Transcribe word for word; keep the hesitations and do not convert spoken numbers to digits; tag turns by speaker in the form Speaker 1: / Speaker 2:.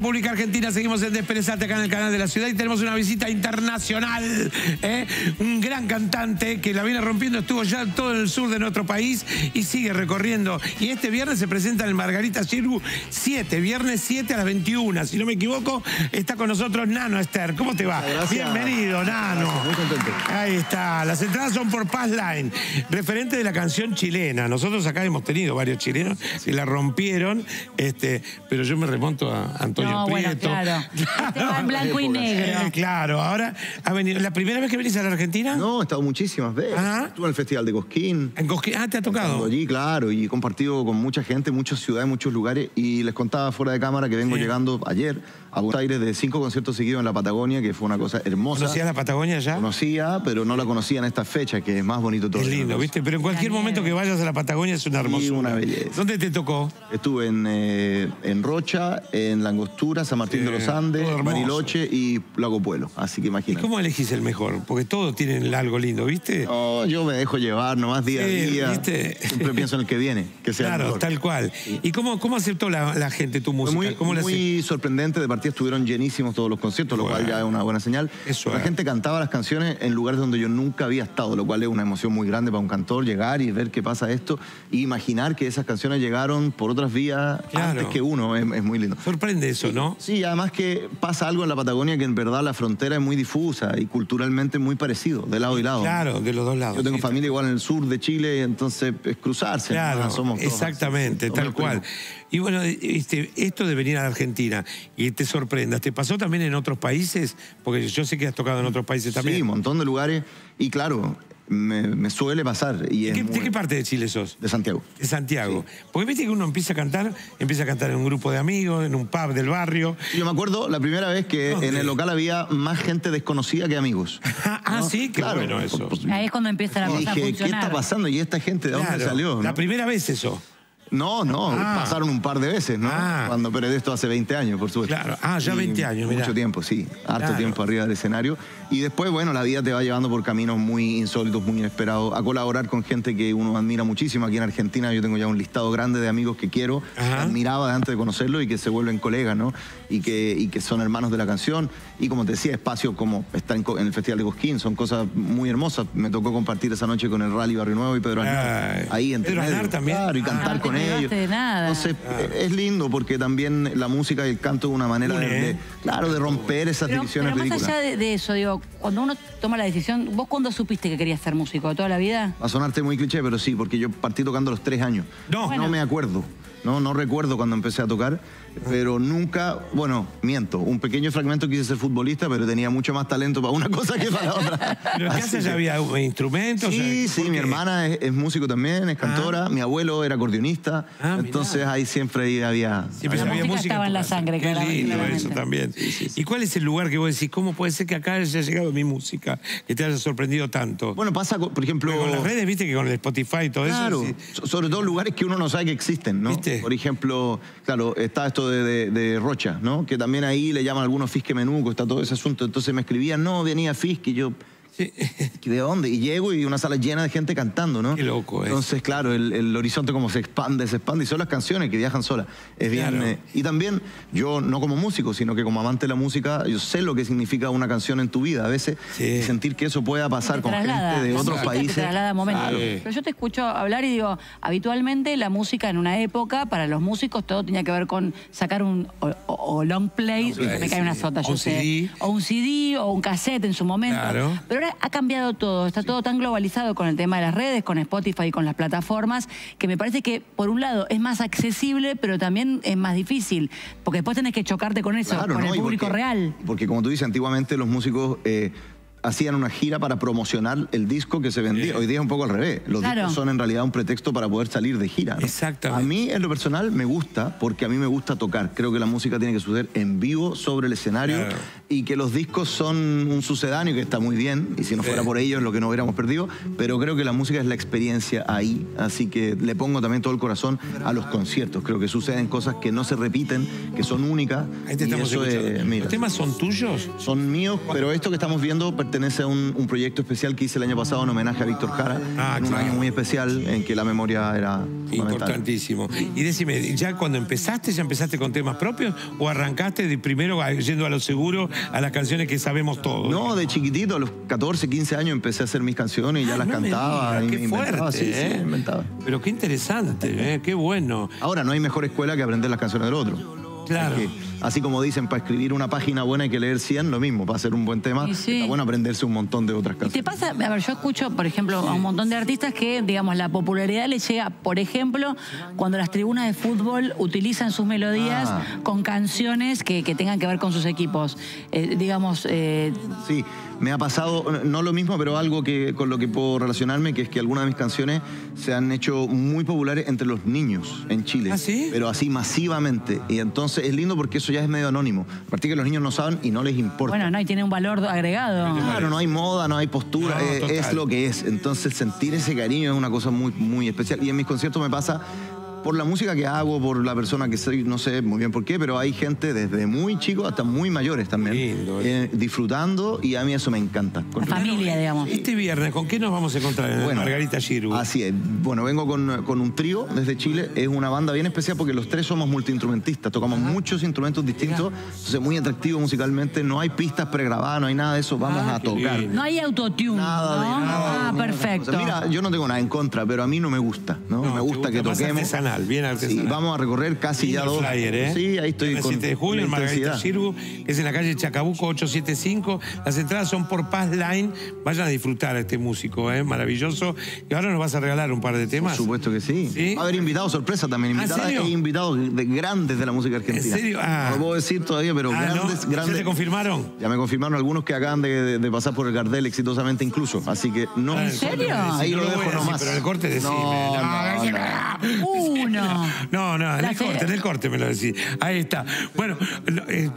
Speaker 1: República Argentina. Seguimos en Desperezate acá en el canal de la ciudad y tenemos una visita internacional. ¿eh? Un gran cantante que la viene rompiendo, estuvo ya todo en el sur de nuestro país y sigue recorriendo. Y este viernes se presenta en el Margarita Xirgu siete, viernes siete a las veintiuna. Si no me equivoco, está con nosotros Nano Ester. ¿Cómo te va?
Speaker 2: Gracias.
Speaker 1: Bienvenido, Nano.
Speaker 2: Gracias, muy contento.
Speaker 1: Ahí está. Las entradas son por Passline, referente de la canción chilena. Nosotros acá hemos tenido varios chilenos que la rompieron, este, pero yo me remonto a Antonio
Speaker 3: no,
Speaker 1: Prieto.
Speaker 3: Bueno, claro. Este va en blanco y negro.
Speaker 1: Eh, claro, ahora ha venido. ¿La primera vez que venís a la Argentina?
Speaker 2: No, he estado muchísimas veces.
Speaker 1: Ajá.
Speaker 2: Estuve en el Festival de Cosquín.
Speaker 1: En Cosquín. Ah, ¿te ha tocado?
Speaker 2: Allí, claro, y he compartido con mucha gente, muchas ciudades, muchos lugares. Y les contaba fuera de cámara que vengo
Speaker 1: Sí.
Speaker 2: llegando ayer a Buenos Aires de cinco conciertos seguidos en la Patagonia, que fue una cosa hermosa.
Speaker 1: ¿Conocías la Patagonia ya?
Speaker 2: Conocía, pero no la conocía en estas fechas, que es más bonito todo.
Speaker 1: Es lindo, ¿viste? Pero en cualquier
Speaker 3: La
Speaker 1: momento
Speaker 3: nieve.
Speaker 1: que vayas a la Patagonia es una hermosura.
Speaker 2: Sí, una belleza.
Speaker 1: ¿Dónde te tocó?
Speaker 2: Estuve en, eh, en Rocha, en La Angostura, San Martín
Speaker 1: Sí,
Speaker 2: de los Andes,
Speaker 1: todo hermoso.
Speaker 2: Bariloche y Lago Puelo. Así que
Speaker 1: ¿Y
Speaker 2: imagínate.
Speaker 1: cómo elegís el mejor? Porque todos tienen algo lindo, ¿viste?
Speaker 2: No, yo me dejo llevar nomás día
Speaker 1: Sí,
Speaker 2: a día.
Speaker 1: ¿viste?
Speaker 2: Siempre pienso en el que viene, que sea el
Speaker 1: Claro,
Speaker 2: mejor.
Speaker 1: tal cual. ¿Y cómo, cómo aceptó la, la gente tu
Speaker 2: Fue
Speaker 1: música?
Speaker 2: muy,
Speaker 1: ¿Cómo la
Speaker 2: muy sorprendente, de partida estuvieron llenísimos todos los conciertos, lo
Speaker 1: Bueno.
Speaker 2: cual ya es una buena señal.
Speaker 1: Eso
Speaker 2: la
Speaker 1: es.
Speaker 2: gente cantaba las canciones en lugares donde yo nunca había estado, lo cual es una emoción muy grande para un cantor, llegar y ver qué pasa esto, e imaginar que esas canciones llegaron por otras vías
Speaker 1: Claro.
Speaker 2: antes que uno, es, es muy lindo.
Speaker 1: Sorprende eso, ¿no?
Speaker 2: Sí, además que pasa algo en la Patagonia que en verdad la frontera es muy difusa y culturalmente muy parecido, de lado y lado.
Speaker 1: Claro, de los dos lados.
Speaker 2: Yo tengo
Speaker 1: sí.
Speaker 2: familia igual en el sur de Chile, entonces es cruzarse.
Speaker 1: Claro,
Speaker 2: ¿no? Somos todos
Speaker 1: exactamente,
Speaker 2: así.
Speaker 1: tal
Speaker 2: Somos
Speaker 1: cual.
Speaker 2: primos.
Speaker 1: Y bueno, este, esto de venir a la Argentina y te sorprendas, ¿te pasó también en otros países? Porque yo sé que has tocado en otros países también.
Speaker 2: Sí, un montón de lugares. Y claro, me, me suele pasar. Y
Speaker 1: ¿De
Speaker 2: es
Speaker 1: qué,
Speaker 2: muy-
Speaker 1: de qué parte de Chile sos?
Speaker 2: de Santiago.
Speaker 1: De Santiago. Porque viste que uno empieza a cantar, empieza a cantar en un grupo de amigos, en un pub del barrio.
Speaker 2: Yo me acuerdo la primera vez que
Speaker 1: ¿Dónde?
Speaker 2: en el local había más gente desconocida que amigos.
Speaker 1: Ah, ah,
Speaker 2: ¿no?
Speaker 1: sí, qué
Speaker 2: Claro,
Speaker 1: bueno eso.
Speaker 2: pues,
Speaker 3: Ahí es cuando empieza la
Speaker 2: y
Speaker 3: cosa a
Speaker 2: dije, ¿qué
Speaker 3: funcionar.
Speaker 2: está pasando? ¿Y esta gente de dónde
Speaker 1: Claro,
Speaker 2: salió?
Speaker 1: La
Speaker 2: ¿no?
Speaker 1: primera vez eso.
Speaker 2: No, no,
Speaker 1: Ah.
Speaker 2: pasaron un par de veces, ¿no?
Speaker 1: Ah.
Speaker 2: Cuando pero de esto hace veinte años, por supuesto.
Speaker 1: Claro. Ah, ya
Speaker 2: Y
Speaker 1: veinte años, mirá.
Speaker 2: Mucho tiempo, sí. Harto
Speaker 1: Claro.
Speaker 2: tiempo arriba del escenario. Y después, bueno, la vida te va llevando por caminos muy insólitos, muy inesperados, a colaborar con gente que uno admira muchísimo. Aquí en Argentina yo tengo ya un listado grande de amigos que quiero, que
Speaker 1: Ajá.
Speaker 2: admiraba de antes de conocerlo y que se vuelven colegas, ¿no? Y que, y que son hermanos de la canción. Y como te decía, espacios como estar en, Co- en el Festival de Cosquín, son cosas muy hermosas. Me tocó compartir esa noche con el Rally Barrio Nuevo y Pedro Aznar.
Speaker 1: Ay.
Speaker 2: Ahí entre
Speaker 1: Pedro Aznar
Speaker 2: medio.
Speaker 1: también.
Speaker 2: Claro, y
Speaker 1: Ah,
Speaker 2: cantar
Speaker 3: no te
Speaker 2: con
Speaker 3: privaste
Speaker 2: ellos.
Speaker 3: de nada.
Speaker 2: Entonces, es lindo porque también la música y el canto es una manera
Speaker 1: Une,
Speaker 2: de, de-
Speaker 1: ¿eh?
Speaker 2: claro, de romper esas
Speaker 3: Pero,
Speaker 2: divisiones
Speaker 3: pero más
Speaker 2: ridículas.
Speaker 3: allá de, de eso, digo, cuando uno toma la decisión, ¿vos cuándo supiste que querías ser músico? ¿Toda la vida?
Speaker 2: Va a sonarte muy cliché, pero sí, porque yo partí tocando a los tres años.
Speaker 1: No.
Speaker 3: Bueno.
Speaker 2: No me acuerdo, no, no recuerdo cuando empecé a tocar, pero nunca, bueno, miento, un pequeño fragmento quise ser futbolista, pero tenía mucho más talento para una cosa que para la otra.
Speaker 1: ¿Pero en
Speaker 2: Así
Speaker 1: casa
Speaker 2: que-
Speaker 1: ya había instrumentos?
Speaker 2: Sí,
Speaker 1: O sea,
Speaker 2: sí,
Speaker 1: ¿por
Speaker 2: mi
Speaker 1: qué?
Speaker 2: hermana es, es músico también, es cantora, mi abuelo era acordeonista,
Speaker 1: Ah, mirá.
Speaker 2: entonces ahí siempre ahí había...
Speaker 1: Siempre
Speaker 3: La
Speaker 1: había
Speaker 3: música
Speaker 1: música
Speaker 3: estaba en la
Speaker 1: tu casa.
Speaker 3: sangre,
Speaker 1: Qué
Speaker 3: claramente,
Speaker 1: lindo
Speaker 3: claramente.
Speaker 1: eso también. ¿Y cuál es el lugar que vos decís, cómo puede ser que acá haya llegado mi música, que te haya sorprendido tanto?
Speaker 2: Bueno, pasa, con- por ejemplo...
Speaker 1: Porque con las redes, viste que con el Spotify y todo
Speaker 2: Claro,
Speaker 1: eso. sí.
Speaker 2: so- sobre todo lugares que uno no sabe que existen, ¿no?
Speaker 1: ¿Viste?
Speaker 2: Por ejemplo, claro, está esto de, de- de Rocha, ¿no? Que también ahí le llaman algunos Fisque Menuco, está todo ese asunto. Entonces me escribían, no, venía Fisque, y yo...
Speaker 1: Sí.
Speaker 2: ¿De dónde? Y llego y una sala llena de gente cantando, ¿no?
Speaker 1: Qué loco es.
Speaker 2: Entonces, claro, el, el horizonte como se expande, se expande, y son las canciones que viajan solas. Es bien...
Speaker 1: Claro.
Speaker 2: eh, y también, yo no como músico, sino que como amante de la música, yo sé lo que significa una canción en tu vida. A veces,
Speaker 1: Sí.
Speaker 2: y sentir que eso pueda pasar
Speaker 3: Te
Speaker 2: con
Speaker 3: traslada,
Speaker 2: gente de
Speaker 3: la
Speaker 2: otros
Speaker 3: música te
Speaker 2: países.
Speaker 3: traslada a momentos.
Speaker 1: Claro.
Speaker 3: Pero yo te escucho hablar y digo, habitualmente la música en una época, para los músicos, todo tenía que ver con sacar un o, o- o long play,
Speaker 1: play,
Speaker 3: se me cae
Speaker 1: sí.
Speaker 3: una sota,
Speaker 1: O
Speaker 3: yo
Speaker 1: un
Speaker 3: sé.
Speaker 1: C D.
Speaker 3: O un C D, o un cassette en su momento.
Speaker 1: Claro.
Speaker 3: Pero ahora ha cambiado todo, está todo tan globalizado con el tema de las redes, con Spotify y con las plataformas, que me parece que, por un lado, es más accesible, pero también es más difícil, porque después tenés que chocarte con eso,
Speaker 2: Claro,
Speaker 3: con
Speaker 2: ¿no?
Speaker 3: el
Speaker 2: Y
Speaker 3: público
Speaker 2: porque-
Speaker 3: real.
Speaker 2: Porque como tú dices, antiguamente los músicos eh, hacían una gira para promocionar el disco que se vendía.
Speaker 1: Sí.
Speaker 2: Hoy día es un poco al revés. Los
Speaker 3: Claro.
Speaker 2: discos son en realidad un pretexto para poder salir de gira, ¿no?
Speaker 1: Exactamente.
Speaker 2: A mí, en lo personal, me gusta porque a mí me gusta tocar. Creo que la música tiene que suceder en vivo, sobre el escenario,
Speaker 1: Claro.
Speaker 2: y que los discos son un sucedáneo que está muy bien, y si no
Speaker 1: Sí.
Speaker 2: fuera por ellos, lo que no hubiéramos perdido, pero creo que la música es la experiencia ahí, así que le pongo también todo el corazón a los conciertos. Creo que suceden cosas que no se repiten, que son únicas.
Speaker 1: Ahí te
Speaker 2: y
Speaker 1: estamos
Speaker 2: eso es,
Speaker 1: escuchando.
Speaker 2: mira,
Speaker 1: ¿Los temas son tuyos?
Speaker 2: son míos, pero esto que estamos viendo pertenece a un, un proyecto especial que hice el año pasado en homenaje a Víctor Jara,
Speaker 1: Ah,
Speaker 2: en un
Speaker 1: claro.
Speaker 2: año muy especial en que la memoria era fundamental.
Speaker 1: Importantísimo. Y decime, ¿ya cuando empezaste, ya empezaste con temas propios o arrancaste de primero yendo a lo seguro a las canciones que sabemos todos?
Speaker 2: No, de chiquitito, a los catorce, quince años empecé a hacer mis canciones y ya
Speaker 1: Ah,
Speaker 2: las
Speaker 1: no me
Speaker 2: cantaba.
Speaker 1: digas,
Speaker 2: y
Speaker 1: qué
Speaker 2: me inventaba,
Speaker 1: fuerte,
Speaker 2: sí,
Speaker 1: ¿eh?
Speaker 2: sí, inventaba.
Speaker 1: Pero qué interesante, ¿eh? Qué bueno.
Speaker 2: Ahora, no hay mejor escuela que aprender las canciones del otro.
Speaker 1: Claro.
Speaker 2: Es que, así como dicen, para escribir una página buena hay que leer cien, lo mismo, para hacer un buen tema,
Speaker 3: Y sí.
Speaker 2: está bueno aprenderse un montón de otras
Speaker 3: ¿Y
Speaker 2: canciones.
Speaker 3: te pasa? A ver, yo escucho, por ejemplo, a un montón de artistas que, digamos, la popularidad les llega, por ejemplo, cuando las tribunas de fútbol utilizan sus melodías
Speaker 2: Ah.
Speaker 3: con canciones que, que tengan que ver con sus equipos. Eh, digamos, eh,
Speaker 2: Sí, me ha pasado, no lo mismo, pero algo que con lo que puedo relacionarme, que es que algunas de mis canciones se han hecho muy populares entre los niños en Chile.
Speaker 1: ¿Ah, sí?
Speaker 2: Pero así masivamente. Y entonces es lindo porque eso ya es medio anónimo. A partir que los niños no saben y no les importa.
Speaker 3: bueno, no, y tiene un valor agregado.
Speaker 2: Claro, no hay moda, no hay postura,
Speaker 1: No,
Speaker 2: eh,
Speaker 1: total.
Speaker 2: es lo que es. Entonces sentir ese cariño es una cosa muy, muy especial. Y en mis conciertos me pasa por la música que hago, por la persona que soy, no sé muy bien por qué, pero hay gente desde muy chicos hasta muy mayores también,
Speaker 1: Lindo,
Speaker 2: eh, disfrutando, y a mí eso me encanta.
Speaker 3: La familia, digamos.
Speaker 1: Este viernes, ¿con qué nos vamos a encontrar en
Speaker 2: Bueno,
Speaker 1: Margarita Xirgu?
Speaker 2: Así es. Bueno, vengo con, con un trío desde Chile. Es una banda bien especial porque los tres somos multiinstrumentistas. Tocamos muchos instrumentos distintos. Entonces, muy atractivo musicalmente. No hay pistas pregrabadas, no hay nada de eso. Vamos
Speaker 1: Ah,
Speaker 2: a
Speaker 1: qué
Speaker 2: tocar.
Speaker 1: lindo.
Speaker 3: No hay autotune,
Speaker 2: Nada de
Speaker 3: ¿no?
Speaker 2: nada.
Speaker 3: Ah,
Speaker 2: de-
Speaker 3: perfecto.
Speaker 2: O sea, mira, yo no tengo nada en contra, pero a mí no me gusta, ¿no?
Speaker 1: No,
Speaker 2: me
Speaker 1: te
Speaker 2: gusta que
Speaker 1: gusta más
Speaker 2: toquemos.
Speaker 1: artesanal, bien artesanal.
Speaker 2: Sí, vamos a recorrer casi
Speaker 1: Lindo
Speaker 2: ya dos.
Speaker 1: flyer, ¿eh?
Speaker 2: Sí, ahí estoy
Speaker 1: El
Speaker 2: con
Speaker 1: siete de julio en
Speaker 2: una
Speaker 1: Margarita
Speaker 2: intensidad.
Speaker 1: Xirgu, que es en la calle Chacabuco ochocientos setenta y cinco. Las entradas son por Paz Line. Vayan a disfrutar a este músico, ¿eh? Maravilloso. Y ahora nos vas a regalar un par de
Speaker 2: Por
Speaker 1: temas.
Speaker 2: supuesto que sí.
Speaker 1: ¿Sí?
Speaker 2: Va a haber invitados sorpresa también.
Speaker 1: ¿Ah, en
Speaker 2: Invitadas
Speaker 1: serio?
Speaker 2: e invitados de grandes de la música argentina.
Speaker 1: ¿En serio? Ah.
Speaker 2: No lo puedo decir todavía, pero
Speaker 1: Ah, ¿no?
Speaker 2: grandes,
Speaker 1: ¿Ya
Speaker 2: grandes.
Speaker 1: te confirmaron?
Speaker 2: Ya me confirmaron algunos que acaban de, de- de pasar por el Gardel exitosamente incluso. Así que no.
Speaker 1: Ah,
Speaker 3: ¿En serio?
Speaker 2: Ahí
Speaker 1: No
Speaker 2: lo
Speaker 1: voy
Speaker 2: dejo
Speaker 1: a decir,
Speaker 2: nomás.
Speaker 1: pero en el corte decime.
Speaker 2: No,
Speaker 1: No,
Speaker 2: no,
Speaker 1: decime.
Speaker 2: no.
Speaker 3: Uno.
Speaker 1: No, no, en
Speaker 3: La
Speaker 1: el
Speaker 3: se-
Speaker 1: corte, en el corte me lo decís. Ahí está. Bueno, eh,